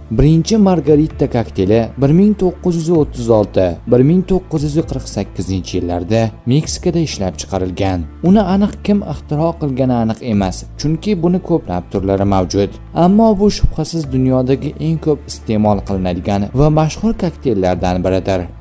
Birinchi Margarita kokteyli 1936-1948 yillarda Meksikada ishlab chiqarilgan. Uni aniq kim ixtiro qilgani aniq emas, chunki buni ko'plab turlari mavjud. Ammo bu shubhasiz dunyodagi eng ko'p iste'mol qilinadigan va mashhur kokteyllardan biridir.